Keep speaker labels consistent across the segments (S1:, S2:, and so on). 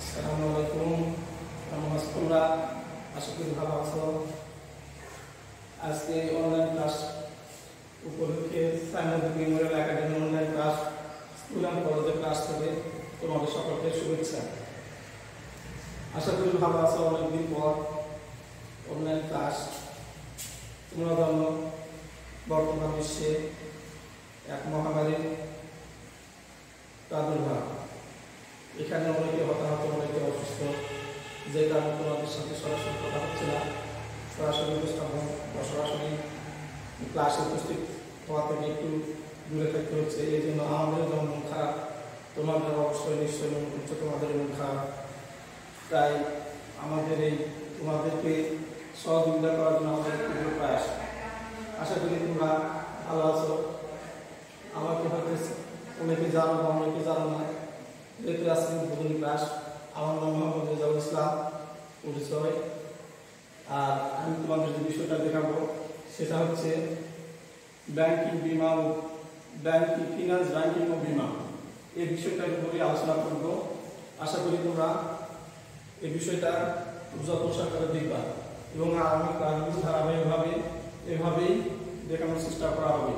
S1: আসসালামুআলাইকুম তোমরা আশা করি ভালো আছো। আজকে অনলাইন ক্লাস উপলক্ষে Simon memorial academy online class school and কলেজের ক্লাস থেকে তোমাদের সকলকে শুভেচ্ছা। আশা করি ভালো আছো। অনেকদিন পর অনলাইন ক্লাস। তোমরা জানো বর্তমান বিশ্বে এক মহামারীর প্রাদুর্ভাব। এখানে অনেকে হতাহত, অনেকে অসুস্থ, যে কারণে তোমাদের সাথে সরাসরি কথা হচ্ছে না, সরাসরি উপস্থাপন বা সরাসরি ক্লাসে উপস্থিত হওয়া থেকে একটু দূরে থাকতে হচ্ছে। এই জন্য আমাদের যেমন মন খারাপ, তোমাদের অবশ্যই নিশ্চয়ই মনে করছে তোমাদের মন খারাপ। তাই আমাদের এই তোমাদেরকে সহযোগিতা করার জন্য আমাদের একটু প্রয়াস। আশা করি তোমরা ভালো আছো। আমাকে হয়তো অনেকে জানো বা অনেকে জানো না, যেহেতু আজকে উদ্বোধনী ক্লাস। আমার নাম মোহাম্মদ রেজাউল ইসলাম পরিচয়। আর আমি তোমাদের যে বিষয়টা দেখাবো সেটা হচ্ছে ব্যাংকিং বিমা ও ব্যাংকিং ফিনান্স, ব্যাংকিং ও বিমা, এই বিষয়টার উপরে আলোচনা করব। আশা করি তোমরা এই বিষয়টা যত্ন সহকারে দেখবা এবং আগামী ক্লাসগুলো ধারাবাহিকভাবে এভাবেই দেখানোর চেষ্টা করা হবে।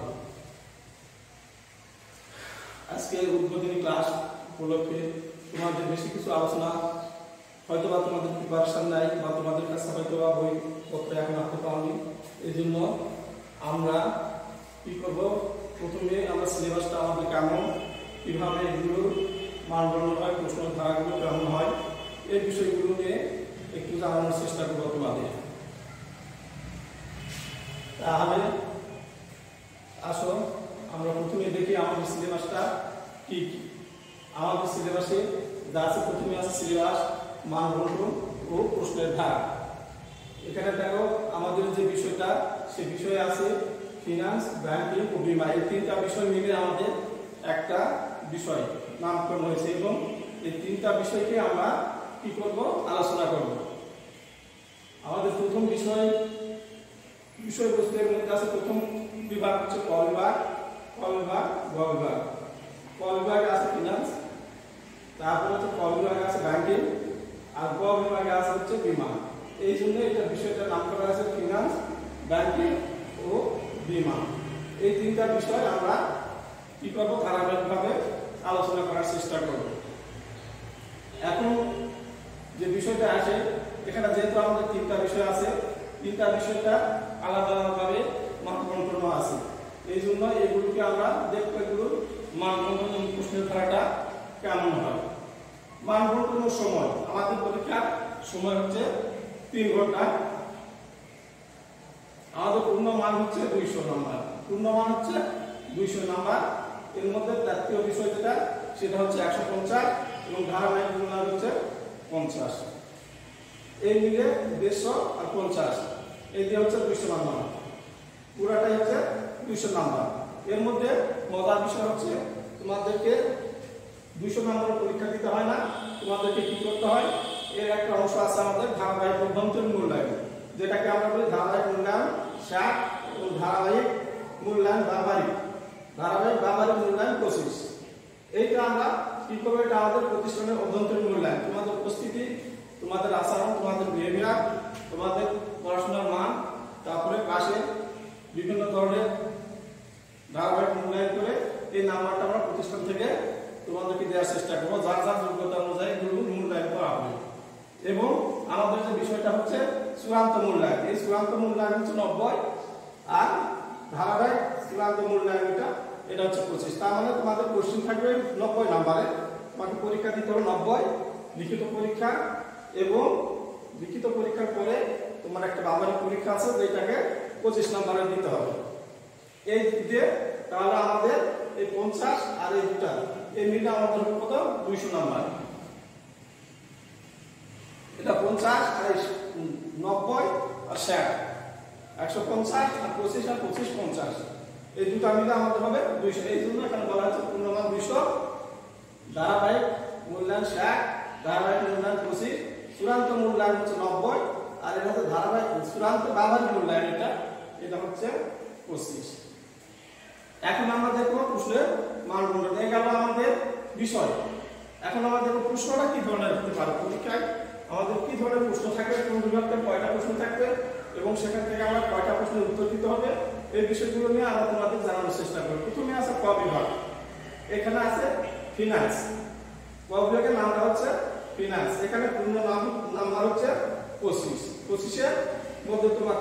S1: আজকে উদ্বোধনী ক্লাস উপলক্ষে তোমাদের বেশি কিছু আলোচনা হয়তো বা তোমাদের প্রিপারেশন নাই বা তোমাদের কাছে হয়তো বা বইপত্র এখন রাখতে পাওনি। এই জন্য আমরা কি করব, প্রথমে আমরা সিলেবাসটা আমাদের কেমন, কীভাবে এগুলো মানদণ্ড হয়, প্রশ্ন ধারাগুলো কেমন হয়, এই বিষয়গুলো নিয়ে একটু জানানোর চেষ্টা করবো তোমাদের। তাহলে আসো আমরা প্রথমে দেখি আমাদের সিলেবাসটা কি কি। আমাদের সিলেবাসে যা আছে, প্রথমে আছে সিলেবাস, মানদণ্ড ও প্রশ্নের ধারা। এখানে দেখো আমাদের যে বিষয়টা, সে বিষয়ে আছে ফিনান্স, ব্যাংকিং ও বিমা, এই তিনটা বিষয় মিলে আমাদের একটা বিষয় নামকরণ হয়েছে এবং এই তিনটা বিষয়কে আমরা কি করব, আলোচনা করব। আমাদের প্রথম বিষয়বস্তুর মধ্যে আছে প্রথম বিভাগ হচ্ছে ক বিভাগ, খ বিভাগ, গ বিভাগ। ক বিভাগে আছে ফিনান্স, তারপরে হচ্ছে ক বিভাগে আছে ব্যাংকিং, আর গ বিভাগে আছে হচ্ছে বিমা। এই জন্য এটা বিষয়টার নাম করা আছে ফিনান্স, ব্যাংকিং ও বিমা। এই তিনটা বিষয় আমরা কি করব, ধারাবাহিকভাবে আলোচনা করার চেষ্টা করব। এখন যে বিষয়টা আসে, এখানে যেহেতু আমাদের তিনটা বিষয় আছে, তিনটা বিষয়টা আলাদা আলাদাভাবে মানদণ্ড আছে। এই জন্য এগুলোকে আমরা দেখবো, এগুলোর মানদণ্ড প্রশ্নের ধারাটা কেমন হয়। মানদণ্ড সময়, আমাদের পরীক্ষার সময় হচ্ছে 3 ঘন্টা। আমাদের পূর্ণ মান হচ্ছে 200 নাম্বার। পূর্ণ মান হচ্ছে 200 নাম্বার। এর মধ্যে জাতীয় বিষয় যেটা, সেটা হচ্ছে 150 এবং ধারাবাহিক মূল্যায়ন হচ্ছে 50। এই মিলে 150 আর 50, এই দিয়ে হচ্ছে 200 নাম্বার। পুরাটাই হচ্ছে 200 নাম্বার। এর মধ্যে মজার বিষয় হচ্ছে তোমাদেরকে 200 নাম্বারের পরীক্ষা দিতে হয় না, তোমাদেরকে কি করতে হয়, এর একটা অংশ আছে আমাদের ধারাবাহিক অভ্যন্তরীণ মূল্যায়ন, যেটাকে আমরা বলি ধারাবাহিক মূল্যায়ন 60 এবং ধারাবাহিক মূল্যায়ন ব্যবহারিক, ধারাবাহিক ব্যবহারিক মূল্যায়ন 25। এইটা আমরা কি করবো, এটা আমাদের প্রতিষ্ঠানের অভ্যন্তরীণ মূল্যায়ন। তোমাদের উপস্থিতি, তোমাদের আচরণ, তোমাদের বিহেভিয়ার, তোমাদের পড়াশোনার মান, তারপরে ক্লাসে বিভিন্ন ধরনের ধারাবাহিক মূল্যায়ন করে এই নাম্বারটা আমরা প্রতিষ্ঠান থেকে তোমাদেরকে দেওয়ার চেষ্টা করবো। যার যার যোগ্যতা অনুযায়ী এগুলো মূল্যায়ন করা হবে। এবং আমাদের যে বিষয়টা হচ্ছে চূড়ান্ত মূল্যায়ন, এই চূড়ান্ত মূল্যায়ন হচ্ছে 90 আর ধারাবাহিক চূড়ান্ত মূল্যায়ন এটা হচ্ছে 25। তার মানে তোমাদের কোশ্চেন থাকবে 90 নাম্বারে, তোমাকে পরীক্ষা দিতে হবে 90 লিখিত পরীক্ষা, এবং লিখিত পরীক্ষার পরে তোমার একটা ব্যবহারিক পরীক্ষা আছে, যেটাকে 25 নাম্বারে দিতে হবে। এই দিয়ে তাহলে আমাদের এই 50 আর এই দুটা, এই মিলে আমাদের কত, 200 নাম্বার। এটা 50 আর 90 আর 60, 150 আর 25 আর 25 50, এই দুটা মিলে আমাদের হবে 200। এই জন্য এখানে বলা হচ্ছে পূর্ণমান 200, ধারাবাহিক মূল্যায়ন 60, ধারাবাহিক মূল্যায়ন 25, চূড়ান্ত মূল্যায়ন হচ্ছে 90, আর এটা হচ্ছে ধারাবাহিক চূড়ান্ত ব্যবহারিক মূল্যায়ন, এটা হচ্ছে 25। এখন আমরা দেখবো প্রশ্নের মানদণ্ড। এই গেল আমাদের বিষয়। এখন আমাদের প্রশ্নটা কি ধরনের হতে পারে পরীক্ষায় আমাদের কি ধরনের প্রশ্ন থাকবে, কোন বিভাগ থেকে কয়টা প্রশ্ন থাকবে এবং সেখান থেকে আমরা কয়টা প্রশ্নের উত্তর দিতে হবে, এই বিষয়গুলো নিয়ে আমরা তোমাদের জানানোর চেষ্টা করব। প্রথমে আছে ক বিভাগ, এখানে আছে ফিনান্স। ক বিভাগের নামটা হচ্ছে ফিনান্স। এখানে পূর্ণ নাম্বার হচ্ছে 25। 25-এর মধ্যে তোমার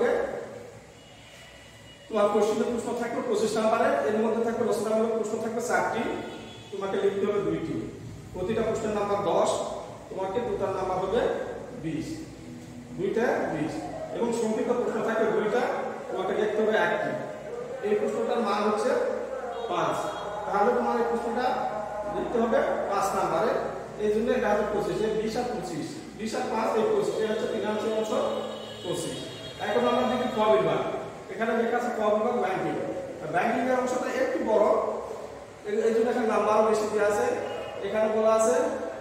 S1: কোশ্চেনের প্রশ্ন থাকবে 25 নাম্বারে, এর মধ্যে থাকবে রচনামূলক প্রশ্ন থাকবে 4টি, তোমাকে লিখতে হবে 2টি। প্রতিটা প্রশ্নের নাম্বার 10, তোমাকে দুটার নাম্বার হবে 20, 2টা 20 এবং সংক্ষিপ্ত প্রশ্ন থাকবে 2টা, তোমাকে লিখতে হবে 1টি। এই প্রশ্নটার মান হচ্ছে 5, তাহলে তোমার এই প্রশ্নটা লিখতে হবে 5 নাম্বারে। এই জন্য এটা হচ্ছে 25, 20 আর 25, 20 আর 5 এই 25, এটা হচ্ছে ফিনান্সের অংশ 25। এখন আমরা দেখি ক বিভাগ, এখানে লেখা আছে ক বিভাগ ব্যাংকিং। ব্যাংকিং এর অংশটা একটু বড়, এই জন্য এখানে নাম্বারও বেশি দেওয়া আছে। এখানে বলা আছে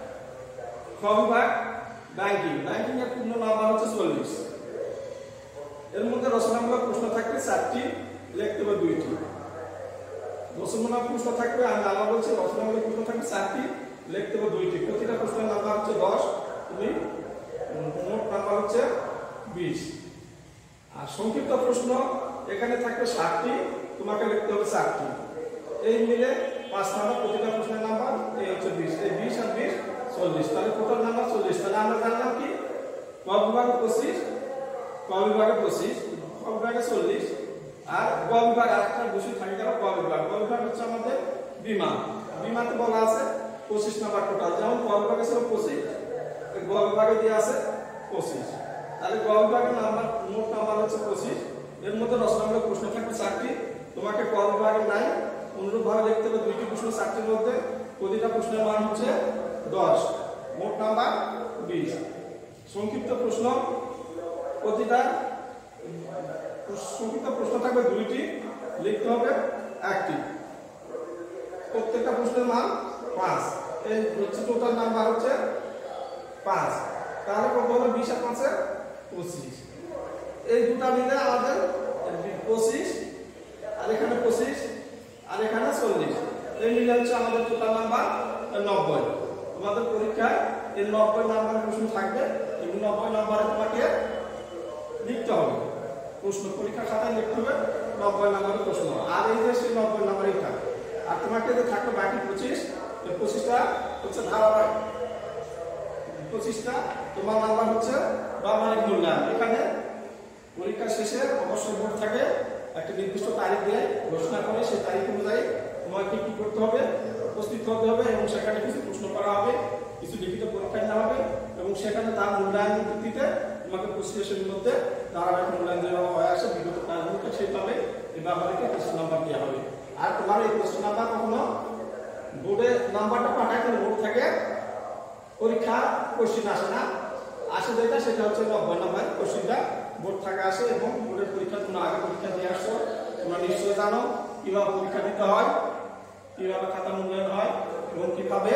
S1: খ বিভাগ ব্যাংকিং। ব্যাংকিং এর পূর্ণ নাম্বার হচ্ছে 40। এর মধ্যে রচনামূলক প্রশ্ন থাকবে 4টি, লিখতে হবে 2টি। রচনামূলক প্রশ্ন থাকবে, আমি আবার বলছি, রচনামূলক প্রশ্ন থাকবে 4টি, লিখতে হবে 2টি। প্রতিটা প্রশ্নের নাম্বার হচ্ছে 10, তুমি মোট নাম্বার হচ্ছে 20। আর সংক্ষিপ্ত প্রশ্ন এখানে থাকবে 7টি, তোমাকে লিখতে হবে 4টি। এই মিলে 5 নাম্বার, প্রতিটা প্রশ্নের নাম্বার এই হচ্ছে 20, এই 20 আর 20 40, তাহলে টোটাল নাম্বার 40। তাহলে আমরা জানলাম কি ক বিভাগে 25, ক বিভাগে 25, খ বিভাগে 40 আর গ বিভাগ আরেকটা বিষয় থাকে গেল গ বিভাগ। গ বিভাগ হচ্ছে আমাদের বিমা। বিমাতে বলা আছে 25 নাম্বার টোটাল, যেমন ক বিভাগে ছিল 25, গ বিভাগে দিয়ে আছে 25। তাহলে গ বিভাগের নাম্বার মোট নাম্বার হচ্ছে 25। এর মধ্যে রচনামূলক প্রশ্ন থাকবে 4টি, তোমাকে ক বিভাগের নাই অনুরূপভাবে লিখতে হবে 2টি প্রশ্ন 4টির মধ্যে, প্রতিটা প্রশ্নের মান হচ্ছে 10, মোট নাম্বার 20। সংক্ষিপ্ত প্রশ্ন, প্রতিটা সংক্ষিপ্ত প্রশ্ন থাকবে 2টি, লিখতে হবে 1টি। প্রত্যেকটা প্রশ্নের মান 5, এই হচ্ছে টোটাল নাম্বার হচ্ছে 5। তাহলে কত হলো 20 আর 5 25। এই দুটো মিলে আমাদের 25 আর এখানে 25 আর এখানে 40, এই মিলে হচ্ছে আমাদের টোটাল নাম্বার 90। তোমাদের পরীক্ষায় এই 90 নাম্বারের প্রশ্ন থাকবে, এই 90 নাম্বারে তোমাকে লিখতে হবে প্রশ্ন, পরীক্ষা খাতায় লিখতে হবে 90 নাম্বারের প্রশ্ন। আর এই যে সেই 90 নাম্বারই থাকে, আর তোমাকে যে থাকবে বাকি 25, এই 25টা হচ্ছে ধারাবাহিক, 25টা তোমার নাম্বার হচ্ছে ব্যবহারিক মূল্যায়ন। এখানে পরীক্ষা শেষে অবশ্যই বোর্ড থাকে একটা নির্দিষ্ট তারিখ দিয়ে ঘোষণা করে, সেই তারিখ অনুযায়ী তোমাকে কি করতে হবে, উপস্থিত হতে হবে এবং সেখানে কিছু প্রশ্ন করা হবে, কিছু লিখিত পরীক্ষা নেওয়া হবে এবং সেখানে তার মূল্যায়নের ভিত্তিতে তোমাকে পরিশেষের মধ্যে ধারাবাহিক মূল্যায়ন যেভাবে হয়ে আসে বিগত কাজগুলোকে সেইভাবে এই ব্যবহারিকে কোশ্চেন নাম্বার দেওয়া হবে। আর তোমার এই কোশ্চেন নাম্বার কখনো বোর্ডে নাম্বারটা পাঠায়, কিন্তু বোর্ড থেকে পরীক্ষা কোশ্চেন আসে না, আসে যেটা সেটা হচ্ছে 90 নাম্বার কোশ্চেনটা বোর্ড থেকে আসে। এবং বোর্ডের পরীক্ষা তোমরা আগে পরীক্ষা দিয়ে আসছো, তোমরা নিশ্চয়ই জানো কিভাবে পরীক্ষা দিতে হয়, কিভাবে খাতা মূল্যায়ন হয় এবং কিভাবে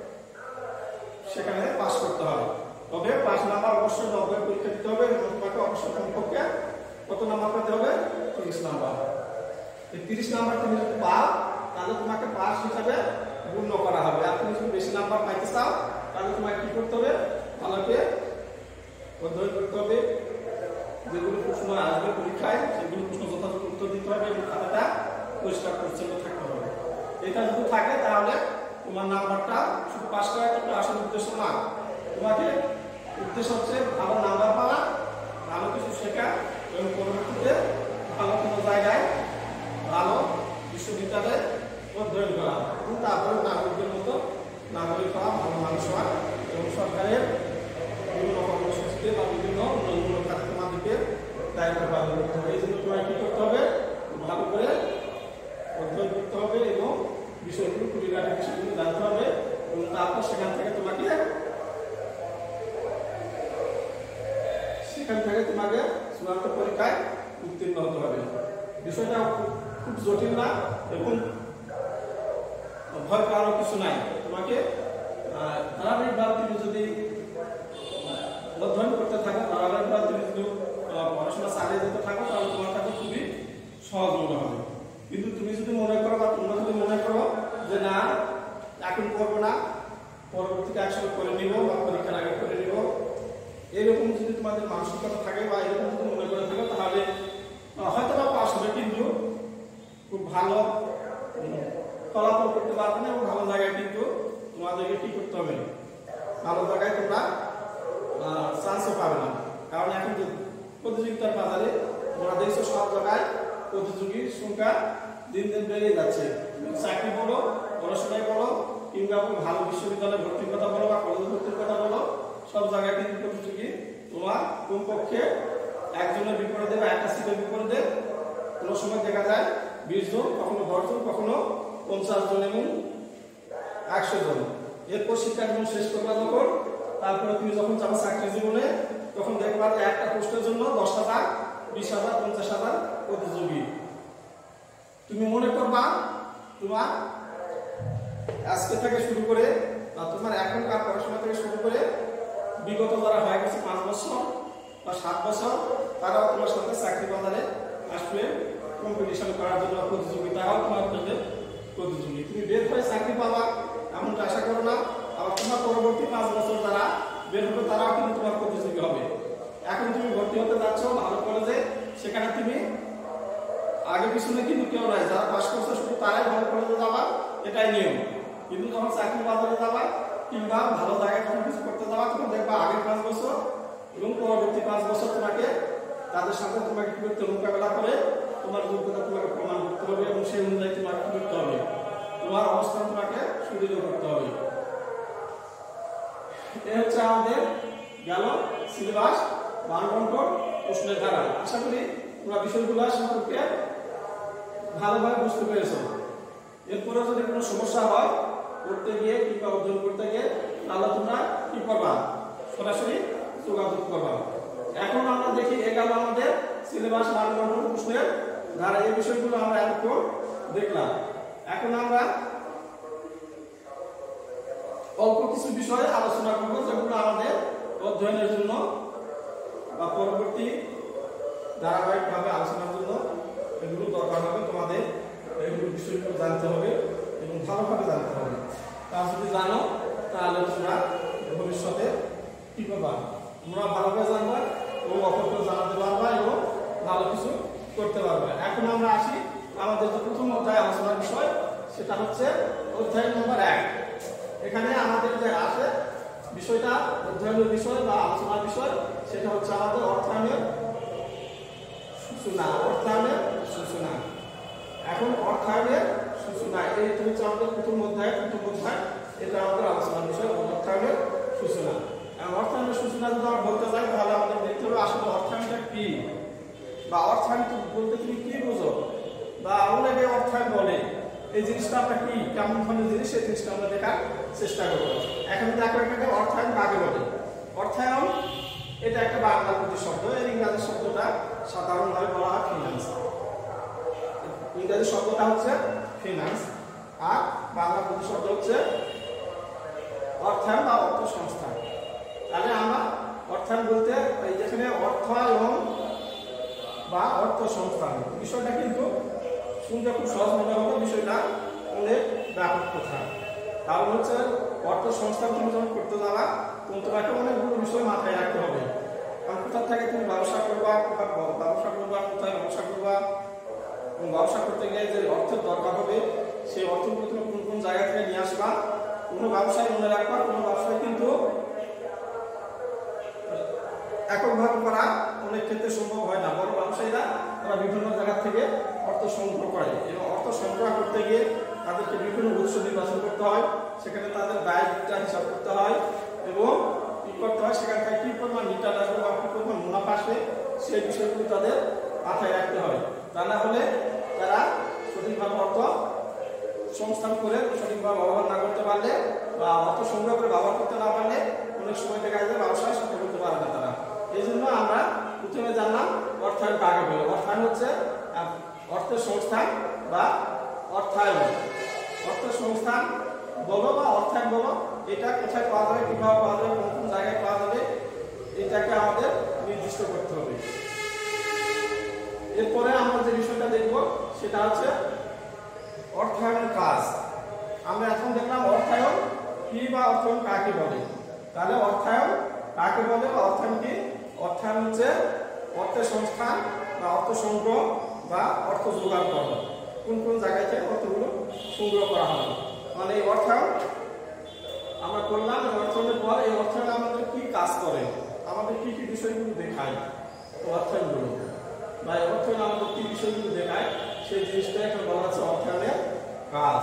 S1: সেখানে পাস করতে হবে। তবে 5 নাম্বার অবশ্যই 90 পরীক্ষা দিতে হবে এবং তোমাকে অবশ্যই কমপক্ষে কত নাম্বার পেতে হবে, 30 নাম্বার। এই 30 নাম্বার তুমি যদি পাও তাহলে তোমাকে পাস হিসাবে গণ্য করা হবে। আর তুমি যদি বেশি নাম্বার পাইতে চাও তাহলে তোমাকে কি করতে হবে, ভালোকে অধ্যয়ন করতে হবে, যেগুলো প্রশ্ন আসবে পরীক্ষায় সেগুলো প্রশ্ন যথাযথ উত্তর দিতে হবে এবং খাতাটা পরিষ্কার পরিচ্ছন্ন থাকতে হবে। এটা যদি থাকে তাহলে তোমার নাম্বারটা শুধু পাস করার একটা আসল উদ্দেশ্য না, তোমাকে উদ্দেশ্য হচ্ছে ভালো নাম্বার পাওয়া, ভালো কিছু শেখা এবং পরবর্তীতে ভালো কোনো জায়গায় ভালো বিশ্ববিদ্যালয়ে অধ্যয়ন করা এবং তারপরে নাগরিকদের মতো নাগরিক হওয়া, ভালো মানুষ হওয়া এবং সরকারের বিভিন্ন কর্মসূচিতে বা বিভিন্ন উন্নয়নমূলক কাজে তোমাদেরকে দায়িত্ব পালন করতে হবে। এই জন্য তোমায় কি করতে হবে, ভালো করে অধ্যয়ন করতে হবে এবং বিষয়গুলো খুঁটিনাটি বিষয়গুলো জানতে হবে এবং তারপর সেখান থেকে তোমাকে চূড়ান্ত পরীক্ষায় উত্তীর্ণ হতে হবে। বিষয়টা খুব জটিল না এবং ভয় পাওয়ার কিছু নাই। তোমাকে ধারাবাহিকভাবে তুমি যদি অধ্যয়ন করতে থাকো, ধারাবাহিকভাবে তুমি যদি পড়াশোনা চালিয়ে যেতে থাকো তাহলে তোমার কাছে খুবই সহজ মনে হবে। কিন্তু তুমি যদি মনে করো বা তোমরা যদি মনে করো যে না এখন পড়বো না, পরবর্তী একসঙ্গে করে নিব বা পরীক্ষার আগে করে নিব, এরকম যদি তোমাদের মানসিকতা থাকে বা এরকম যদি মনে করে থাকো তাহলে হয়তো বা পাস হবে, কিন্তু খুব ভালো ফলাফল করতে পারবে না এবং ভালো জায়গায় কিন্তু তোমাদেরকে কি করতে হবে, ভালো জায়গায় তোমরা চান্সও পাবে না। কারণ এখন যে প্রতিযোগিতার বাজারে তোমরা দেখছো সব জায়গায় প্রতিযোগীর সংখ্যা দিন দিন বেড়ে যাচ্ছে। চাকরি বলো, পড়াশোনায় বলো, কিংবা ভালো বিশ্ববিদ্যালয়ে ভর্তির কথা বলো বা কলেজ ভর্তির কথা বলো, সব জায়গায় কিন্তু প্রতিযোগী তোমার কমপক্ষে একজনের বিপরীতে বা একটা সিটের বিপরীতে কোনো সময় দেখা যায় 20 জন, কখনো 10 জন, কখনো 50 জন এবং 100 জন। এরপর শিক্ষা জীবন শেষ করবা যখন, তারপরে তুমি যখন যাবে চাকরি জীবনে, তখন দেখবা যে একটা পোস্টের জন্য 10,000, 20,000, 50,000 প্রতিযোগী। তুমি মনে করবা তোমার আজকে থেকে শুরু করে বা তোমার এখনকার পড়াশোনা থেকে শুরু করে বিগত যারা হয়ে গেছে 5 বছর বা 7 বছর, তারাও তোমার সাথে চাকরি বাজারে আসবে কম্পিটিশন করার জন্য, প্রতিযোগিতাও তোমার সাথে প্রতিযোগী। তুমি বের হয়ে চাকরি পাবা এমনটা আশা করো না। আবার তোমার পরবর্তী 5 বছর যারা বের হবে তারাও কিন্তু তোমার প্রতিযোগী হবে। এখন তুমি ভর্তি হতে যাচ্ছ ভালো কলেজে, সেখানে তুমি আগে পিছনে কিন্তু কেউ নাই, যারা পাস করছে শুধু তারাই ভালো কলেজে যাবা, এটাই নিয়ম। কিন্তু যখন চাকরি বাজারে যাবা কিংবা ভালো জায়গায় যখন কিছু করতে যাবা, তখন দেখবা আগের 5 বছর এবং পরবর্তী 5 বছর তোমাকে তাদের সাথে তোমাকে কি করতে মোকাবেলা করে তোমার যোগ্যতা তোমাকে প্রমাণ করতে হবে এবং সেই অনুযায়ী তোমাকে কি করতে হবে, তোমার অবস্থান তোমাকে সুদৃঢ় করতে হবে। এ হচ্ছে আমাদের গেল সিলেবাস, মানদণ্ড, প্রশ্নের ধারা। আশা করি তোমরা বিষয়গুলো সম্পর্কে ভালোভাবে বুঝতে পেরেছ। এরপরে যদি কোনো সমস্যা হয় পড়তে গিয়ে কিংবা অধ্যয়ন করতে গিয়ে, তাহলে তোমরা কি করবা, সরাসরি যোগাযোগ করবা। এখন আমরা দেখি এগুলো আমাদের সিলেবাস, মানদণ্ড, প্রশ্নের ধারা, এই বিষয়গুলো আমরা এতক্ষণ দেখলাম। এখন আমরা অল্প কিছু বিষয়ে আলোচনা করব যেগুলো আমাদের অধ্যয়নের জন্য বা পরবর্তী ধারাবাহিকভাবে আলোচনার জন্য এগুলো দরকার হবে। তোমাদের এগুলো বিষয়গুলো জানতে হবে এবং ভালোভাবে জানতে হবে। তা যদি জানো তাহলে তোমরা ভবিষ্যতে কি করবা, তোমরা ভালোভাবে জানবা এবং অপরকে জানাতে পারবা এবং ভালো কিছু করতে পারবে। এখন আমরা আসি আমাদের যে প্রথম অধ্যায় আলোচনার বিষয়, সেটা হচ্ছে অধ্যায় নম্বর 1। এখানে আমাদের যে আছে বিষয়টা, অধ্যয়নের বিষয় বা আলোচনার বিষয়, সেটা হচ্ছে আমাদের অর্থায়নের সূচনা। অর্থায়নের সূচনা। এখন অর্থায়নের সূচনা, এই হচ্ছে আমাদের প্রথম অধ্যায়। এটা আমাদের আলোচনার বিষয়, অর্থায়নের সূচনা। অর্থায়নের সূচনা যদি আমরা বলতে চাই তাহলে আমাদের দেখতে হবে আসলে অর্থায়নটা কি, বা অর্থায়ন বলতে তুমি কি বোঝো, বা অনেকে অর্থায়ন বলে এই জিনিসটা আমরা কি, কেমন ধরনের জিনিস, সেই জিনিসটা আমরা দেখার চেষ্টা করবো। এখন দেখো এখানে অর্থায়ন কাকে বলে। অর্থায়ন এটা একটা বাংলা প্রতিশব্দ, এর ইংরাজি শব্দটা সাধারণভাবে বলা হয় ফিনান্স। ইংরাজি শব্দটা হচ্ছে ফিনান্স আর বাংলা প্রতিশব্দ হচ্ছে অর্থায়ন বা অর্থ সংস্থান। তাহলে আমরা অর্থায়ন বলতে যেখানে অর্থায়ন বা অর্থ সংস্থান, বিষয়টা কিন্তু শুনতে খুব সহজ মনে হবে, বিষয়টা অনেক ব্যাপক কথা। কারণ হচ্ছে অর্থ সংস্থান তুমি যখন করতে যাবা তখন তোমাকে অনেকগুলো বিষয় মাথায় রাখতে হবে। কারণ কোথা থেকে তুমি ব্যবসা করবা, কোথায় ব্যবসা করবা, এবং ব্যবসা করতে গেলে যে অর্থের দরকার হবে সেই অর্থগুলো তুমি কোন কোন জায়গা থেকে নিয়ে আসবা। কোনো ব্যবসায় মনে রাখবা, কোনো ব্যবসায় কিন্তু এককভাবে করা অনেক ক্ষেত্রে সম্ভব হয় না। বড় ব্যবসায়ীরা তারা বিভিন্ন জায়গা থেকে অর্থ সংগ্রহ করে এবং অর্থ সংগ্রহ করতে গিয়ে তাদেরকে বিভিন্ন উৎস নির্বাচন করতে হয়, সেখানে তাদের ব্যয়টা হিসাব করতে হয় এবং কি করতে হয়, সেখান থেকে কি পরিমাণ রিটার্ন আসবে বা কি পরিমাণ মুনাফা আসবে সেই বিষয়গুলো তাদের মাথায় রাখতে হয়। তা না হলে তারা সঠিকভাবে অর্থ সংস্থান করে সঠিকভাবে ব্যবহার না করতে পারলে বা অর্থ সংগ্রহ করে ব্যবহার করতে না পারলে অনেক সময় দেখা যায় ব্যবসায় সফল করতে পারে না তারা। এই জন্য আমরা প্রথমে জানলাম অর্থায়ন কাকে বলে। অর্থায়ন হচ্ছে অর্থের সংস্থান বা অর্থায়ন। অর্থের সংস্থান বলো বা অর্থায়ন বলো, এটা কোথায় পাওয়া যাবে, কিভাবে পাওয়া যাবে, কোন কোন জায়গায় পাওয়া যাবে, এটাকে আমাদের নির্দিষ্ট করতে হবে। এরপরে আমরা যে বিষয়টা দেখব সেটা হচ্ছে অর্থায়নের কাজ। আমরা এখন দেখলাম অর্থায়ন কি বা অর্থায়ন কাকে বলে? তাহলে অর্থায়ন কাকে বলে বা অর্থায়ন কি? অর্থায়ন হচ্ছে অর্থের সংস্থান বা অর্থ সংগ্রহ বা অর্থ জোগাড় করা। কোন কোন জায়গা থেকে অর্থগুলো সংগ্রহ করা হয়, মানে এই অর্থায়ন আমরা করলাম। অর্থায়নের পর এই অর্থায়ন আমাদের কি কাজ করে, আমাদের কি কি বিষয়গুলো দেখায় অর্থায়নগুলো, বা অর্থায়ন আমাদের কি বিষয়গুলো দেখায়, সেই জিনিসটা এখন বলা হচ্ছে অর্থায়নের কাজ।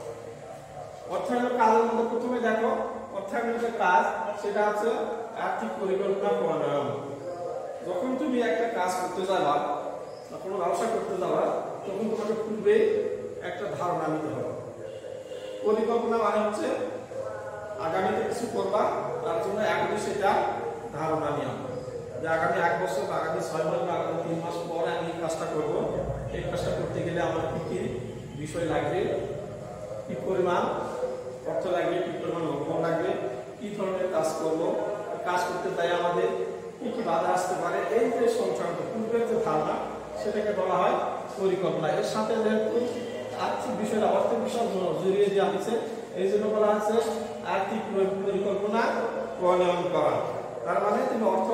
S1: অর্থায়নের কাজের মধ্যে প্রথমে দেখো, অর্থায়নের যে কাজ সেটা হচ্ছে আর্থিক পরিকল্পনা প্রণয়ন। যখন তুমি একটা কাজ করতে যাবা বা কোনো ব্যবসা করতে যাবা, তখন তোমাকে পূর্বে একটা ধারণা নিতে হবে। পরিকল্পনা মানে হচ্ছে আগামীতে কিছু করবা, তার জন্য এখনই সেটা ধারণা নেওয়া, যে আগামী 1 বছর বা আগামী 6 মাস বা আগামী 3 মাস পরে আমি এই কাজটা করবো। এই কাজটা করতে গেলে আমার কি কি বিষয় লাগবে, কি পরিমাণ অর্থ লাগবে, কি পরিমাণ লক্ষ্য লাগবে, কি ধরনের কাজ করবো, কাজ করতে চাই আমাদের কি কি বাধা আসতে পারে, এই যে সংক্রান্ত পূর্বের যে ধারণা সেটাকে বলা হয় পরিকল্পনা। এর সাথে যেহেতু আর্থিক বিষয়টা অর্থের বিষয় জড়িয়ে দেওয়া হয়েছে, এই জন্য বলা হচ্ছে আর্থিক পরিকল্পনা প্রণয়ন করা। তার মানে তুমি অর্থ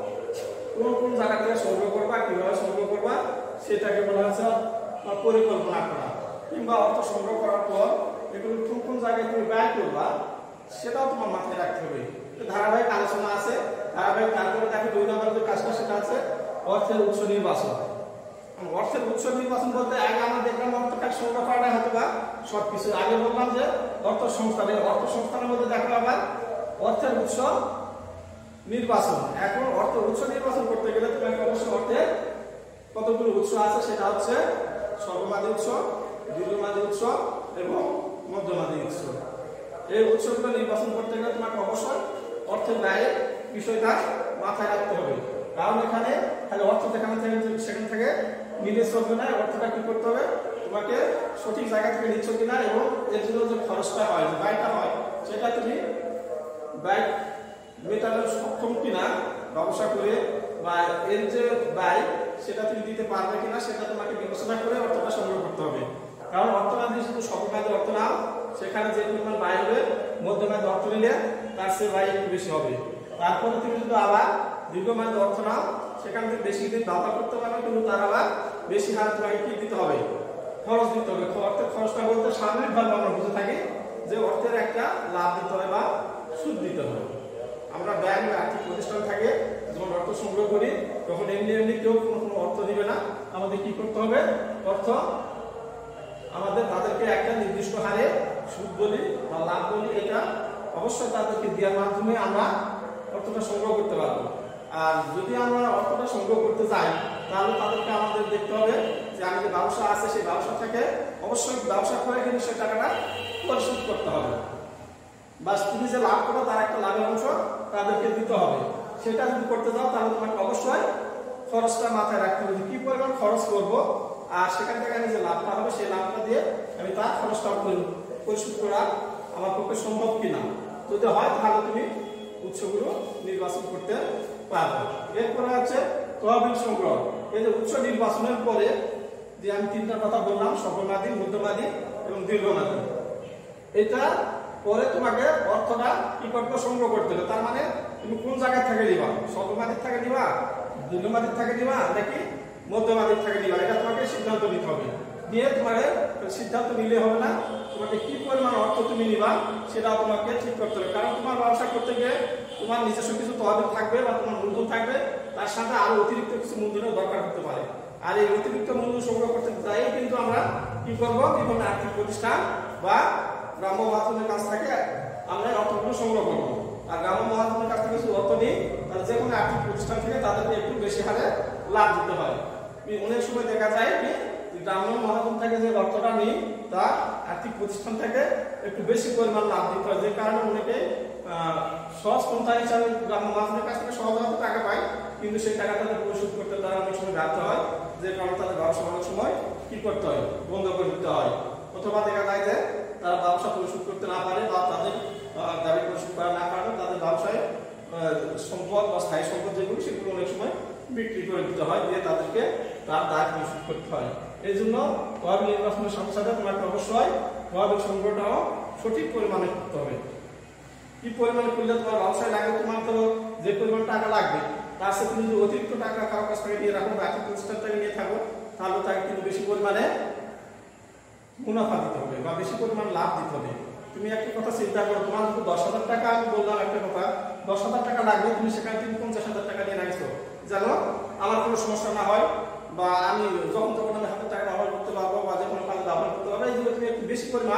S1: কোন কোন জায়গা থেকে সংগ্রহ করবা, কিভাবে সংগ্রহ করবা, সেটাকে বলা হচ্ছে পরিকল্পনা করা। কিংবা অর্থ সংগ্রহ করার পর এগুলো কোন কোন জায়গায় তুমি ব্যয় করবা, সেটাও তোমার মাথায় রাখতে হবে। ধারাবাহিক আলোচনা আছে, ধারাবাহিক। তারপরে দেখো 2 নম্বর যে কাজটা সেটা আছে অর্থের উৎস নির্বাচন। অর্থের উৎস নির্বাচন বলতে আগে আমরা দেখলাম অর্থটা সংগ্রহ করাটা হয়তো বা সবকিছু। আগে বললাম যে অর্থ সংস্থান, অর্থ সংস্থানের মধ্যে দেখো আবার অর্থের উৎস নির্বাচন। এখন অর্থ উৎস নির্বাচন করতে গেলে তোমাকে অবশ্যই অর্থের কতগুলো উৎস আছে, সেটা হচ্ছে স্বল্পমেয়াদী উৎস, দীর্ঘমেয়াদী উৎস এবং মধ্যমেয়াদী উৎস। এই উৎসগুলো নির্বাচন করতে গেলে তোমাকে অবশ্যই অর্থের ব্যয়ের বিষয়টা মাথায় রাখতে হবে। কারণ এখানে খালি অর্থ যেখানে থেকে সেখান থেকে নিলে চলবে না। অর্থটা কি করতে হবে, তোমাকে সঠিক জায়গা থেকে নিচ্ছ কিনা এবং এর জন্য যে খরচটা হয়, যে ব্যয়টা হয়, সেটা তুমি ব্যয় মেটানোর সক্ষম কিনা ব্যবসা করে, বা এর যে ব্যয় সেটা তুমি দিতে পারবে কিনা, সেটা তোমাকে বিবেচনা করে অর্থটা সংগ্রহ করতে হবে। কারণ অর্থমেয়াদী শুধু স্বল্পমেয়াদী অর্থ নাও, সেখানে যে পরিমাণ ব্যয় হবে মধ্যমেয়াদী অর্থ নিলে তার চেয়ে ব্যয় একটু বেশি হবে। তারপরে তুমি যদি আবার দীর্ঘমেয়াদী অর্থ নাও, সেখানে তুমি বেশি দিন ব্যবহার করতে পারবে, কিন্তু তার আবার বেশি হারে তোমাকে কি দিতে হবে, খরচ দিতে হবে। অর্থের খরচটা বলতে সাময়িকভাবে আমরা বুঝে থাকি যে অর্থের একটা লাভ দিতে হবে বা সুদ দিতে হবে। আমরা ব্যাংক বা আর্থিক প্রতিষ্ঠান থাকে যখন অর্থ সংগ্রহ করি, তখন এমনি এমনি কেউ কোনো অর্থ দিবে না। আমাদের কি করতে হবে, অর্থ আমাদের তাদেরকে একটা নির্দিষ্ট হারে সুদ বলি বা লাভ বলি, এটা অবশ্যই তাদেরকে দেওয়ার মাধ্যমে আমরা অর্থটা সংগ্রহ করতে পারবো। আর যদি আমরা অর্থটা সংগ্রহ করতে চাই, তাহলে তাদেরকে আমাদের দেখতে হবে যে আমাদের ব্যবসা আছে, সেই ব্যবসা থেকে অবশ্যই ব্যবসা করে কিন্তু সেই টাকাটা পরিশোধ করতে হবে। বা তুমি যে লাভ করো তার একটা লাভের অংশ তাদেরকে দিতে হবে। সেটা যদি করতে যাও তাহলে তোমাকে অবশ্যই খরচটা মাথায় রাখতে হবে, কি পরিমাণ খরচ করবো, আর সেখান থেকে আমি যে লাভটা হবে সেই লাভটা দিয়ে আমি তার খরচটা পরিশোধ করা আমার পক্ষে সম্ভব কিনা। যদি হয় তাহলে তুমি উৎসগুলো নির্বাচন করতে পারবে। এরপরে আছে তহবিল সংগ্রহ। এই যে উৎস নির্বাচনের পরে যে আমি 3টা কথা বললাম, স্বল্পমেয়াদী, মধ্যমেয়াদী এবং দীর্ঘমেয়াদী, এটা পরে তোমাকে অর্থটা কি করতে সংগ্রহ করতে হবে। তার মানে তুমি কোন জায়গা থেকে নিবা, স্বল্পমেয়াদীর থেকে নিবা, দীর্ঘমেয়াদীর থেকে নিবা নাকি মধ্যমেয়াদীর থেকে নিবা, এটা তোমাকে সিদ্ধান্ত নিতে হবে। নিয়ে তোমাকে সিদ্ধান্ত নিলে হবে না, তোমাকে কি পরিমাণ অর্থ তুমি নিবা সেটাও তোমাকে ঠিক করতে হবে। কারণ তোমার ব্যবসা করতে গিয়ে তোমার নিজস্ব কিছু তহবিল থাকবে বা তোমার মূলধন থাকবে, তার সাথে আরো অতিরিক্ত কিছু মূলধনের দরকার হতে পারে। আর এই অতিরিক্ত মূলধন সংগ্রহ করতে চাই কিন্তু আমরা কি করবো, বিভিন্ন আর্থিক প্রতিষ্ঠান বা গ্রাম্য মহাজনের কাছ থেকে আমরা অর্থগুলো সংগ্রহ করবো। আর গ্রাম্য মহাজনের কাছ থেকে কিছু অর্থ নিই, তাহলে যে কোনো আর্থিক প্রতিষ্ঠান থেকে তাদেরকে একটু বেশি হারে লাভ দিতে হয়। অনেক সময় দেখা যায় কি গ্রাম্য মহাজন থেকে যে অর্থটা নিই তা আর্থিক প্রতিষ্ঠান থেকে একটু বেশি পরিমাণ লাভ দিতে হয়, যে কারণে অনেকে সহজ পন্থা হিসাবে গ্রাম্য মহাজনের কাছ থেকে সহজ হয়তো টাকা পায়, কিন্তু সেই টাকা তাদের পরিশোধ করতে তারা অনেক সময় ব্যর্থ হয়, যে কারণে তাদের ব্যবসা অনেক সময় কি করতে হয়, বন্ধ করে দিতে হয়। অথবা দেখা যায় যে তারা ব্যবসা পরিশোধ করতে না পারে বা তাদের দাবি পরিশোধ করা না পারে, তাদের ব্যবসায় সম্পদ বা স্থায়ী সম্পদ যেগুলো সেগুলো অনেক সময় বিক্রি করে দিতে হয়, দিয়ে তাদেরকে তার দায় পরিশোধ করতে হয়। এই জন্য তহবিল নির্বাচনের সাথে সাথে তোমাকে অবশ্যই তহবিল সংগ্রহটাও সঠিক পরিমাণে করতে হবে। কি পরিমাণ করলে তোমার ব্যবসায় লাগবে, তোমার তো যে পরিমাণ টাকা লাগবে তার সাথে তুমি যদি অতিরিক্ত টাকা কারো কাছ থেকে নিয়ে রাখো বা একটা প্রতিষ্ঠান থেকে নিয়ে থাকো, তাহলে তাকে কিন্তু বেশি পরিমাণে মুনাফা দিতে হবে বা বেশি পরিমাণ লাভ দিতে হবে। তুমি একটা কথা চিন্তা করো, তোমার যদি 10,000 টাকা, আমি বললাম একটা কথা, 10,000 টাকা লাগবে, তুমি সেখানে 50,000 টাকা নিয়ে রাখছো, যেন আমার কোনো সমস্যা না হয় বা আমি যখন তখন আমি হাতে টাকা ব্যবহার করতে পারবো বা যে কোনো কাজে ব্যবহার করতে পারবো। এই জন্য তুমি একটু বেশি পরিমাণ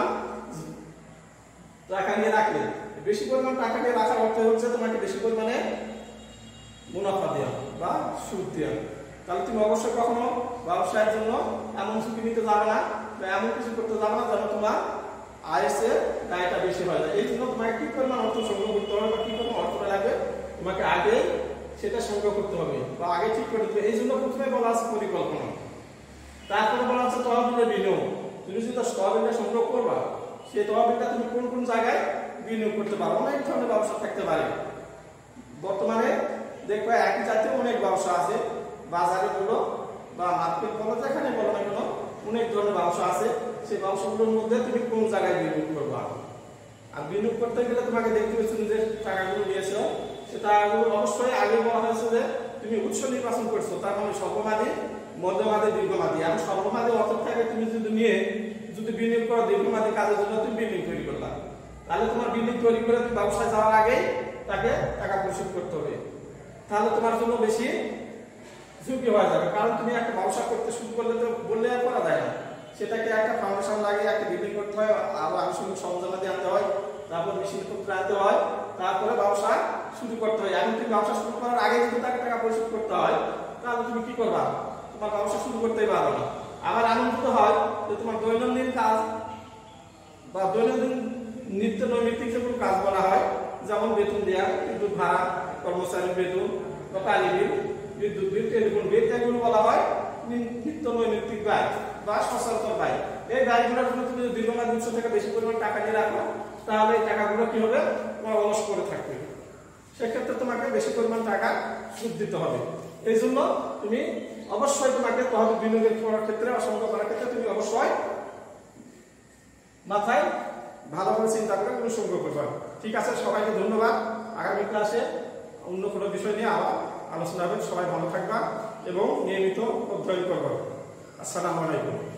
S1: টাকা নিয়ে রাখলে, বেশি পরিমাণ টাকা নিয়ে রাখার অর্থ হচ্ছে তোমাকে বেশি পরিমাণে মুনাফা দেওয়া বা সুদ দেওয়া। তাহলে তুমি অবশ্যই কখনো ব্যবসায়ের জন্য এমন ঝুঁকি নিতে যাবে না বা এমন কিছু করতে যাবে না যেন তোমার আইএসের দায়টা বেশি হয় না। এই জন্য তোমাকে কি পরিমাণ অর্থ সংগ্রহ করতে হবে বা কি পরিমাণ অর্থটা লাগবে তোমাকে আগে সেটা সংগ্রহ করতে হবে বা আগে ঠিক করে দিতে হবে। এই জন্য প্রথমে বলা আছে পরিকল্পনা, তারপরে বলা আছে তহবিলের বিনিয়োগ। তুমি যদি তহবিলটা সংগ্রহ করবা, সেই তহবিলটা তুমি কোন কোন জায়গায় বিনিয়োগ করতে পারো। অনেক ধরনের ব্যবসা থাকতে পারে, বর্তমানে দেখবে একই জাতীয় অনেক ব্যবসা আছে, বাজারে বলো বা মার্কেট বলো, যেখানে বলো না কেন অনেক ধরনের ব্যবসা আছে। সেই ব্যবসাগুলোর মধ্যে তুমি কোন জায়গায় বিনিয়োগ করবা। আর বিনিয়োগ করতে গেলে তোমাকে দেখতে হচ্ছে যে টাকাগুলো নিয়েছো, সে টাকাগুলো অবশ্যই আগে বলা হয়েছে যে তুমি উৎস নির্বাচন করছো, তার মানে স্বল্পমেয়াদী, মধ্যমেয়াদী, দীর্ঘমেয়াদী। এখন স্বল্পমেয়াদী অর্থ থেকে তুমি যদি নিয়ে যদি বিনিয়োগ করো দীর্ঘমেয়াদী কাজের জন্য, তুমি বিনিয়োগ তৈরি করলা, তাহলে তোমার বিনিয়োগ তৈরি করে তুমি ব্যবসায় যাওয়ার আগেই তাকে টাকা পরিশোধ করতে হবে। তাহলে তোমার জন্য বেশি ঝুঁকি হয়ে যাবে, কারণ তুমি একটা ব্যবসা করতে শুরু করলে তো বললে আর করা যায় না, সেটাকে একটা ফাউন্ডেশন লাগে, একটা বিল্ডিং করতে হয়, আরো আনুষঙ্গিক সরঞ্জামাদি আনতে হয়, তারপর মেশিনপত্র আনতে হয়, তারপরে ব্যবসা শুরু করতে হয়। এখন তুমি ব্যবসা শুরু করার আগে যদি তাকে টাকা পরিশোধ করতে হয়, তাহলে তুমি কি করবা, তোমার ব্যবসা শুরু করতেই পারবে না। আবার আনন্দিত হয় যে তোমার দৈনন্দিন কাজ বা দৈনন্দিন নিত্য নৈমিত্তিক যেগুলো কাজ বলা হয়, যেমন বেতন দেওয়া, বিদ্যুৎ ভাড়া, কর্মচারীর বেতন বা পানি বিল, বিদ্যুৎ বিল, টেলিফোন বিল, এগুলো বলা হয় নিত্য নৈমিত্তিক ব্যয় বা সচরাচর ব্যয়। এই ব্যয়গুলোর জন্য তুমি দীর্ঘমেয়াদী উৎস থেকে বেশি পরিমাণ টাকা নিয়ে রাখো, তাহলে এই টাকাগুলো কি হবে, তোমার অলস করে থাকবে। সেক্ষেত্রে তোমাকে বেশি পরিমাণ টাকা সুদ দিতে হবে। এই জন্য তুমি অবশ্যই তোমাকে তহবিল বিনিয়োগের করার ক্ষেত্রে, অসংখ্য করার ক্ষেত্রে তুমি অবশ্যই মাথায় ভালোভাবে চিন্তা করে তুমি সংগ্রহ করবে। ঠিক আছে, সবাইকে ধন্যবাদ। আগামী ক্লাসে অন্য কোনো বিষয় নিয়ে আবার আলোচনা হবে। সবাই ভালো থাকবা এবং নিয়মিত অধ্যয়ন করবা। আসসালামু আলাইকুম।